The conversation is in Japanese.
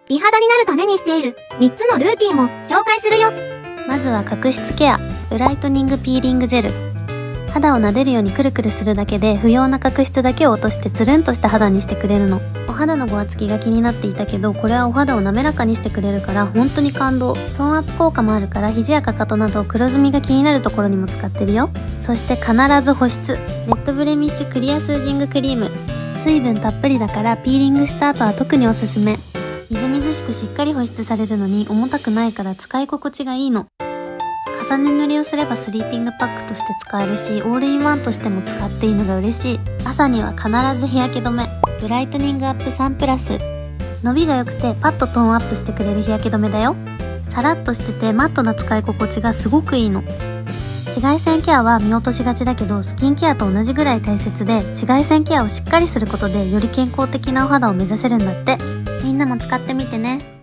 美肌になるためにしている3つのルーティンも紹介するよ。 まずは角質ケア、ブライトニングピーリングジェル。肌を撫でるようにくるくるするだけで不要な角質だけを落としてつるんとした肌にしてくれるの。お肌のごわつきが気になっていたけど、これはお肌を滑らかにしてくれるから本当に感動。トーンアップ効果もあるから肘やかかとなど黒ずみが気になるところにも使ってるよ。そして必ず保湿、レッドブレミッシュクリアスージングクリーム。水分たっぷりだからピーリングした後は特におすすめ。みずみずしくしっかり保湿されるのに重たくないから使い心地がいいの。重ね塗りをすればスリーピングパックとして使えるし、オールインワンとしても使っていいのが嬉しい。朝には必ず日焼け止め、ブライトニングアップ3プラス。伸びが良くてパッとトーンアップしてくれる日焼け止めだよ。さらっとしててマットな使い心地がすごくいいの。紫外線ケアは見落としがちだけど、スキンケアと同じぐらい大切で、紫外線ケアをしっかりすることでより健康的なお肌を目指せるんだって。みんなも使ってみてね。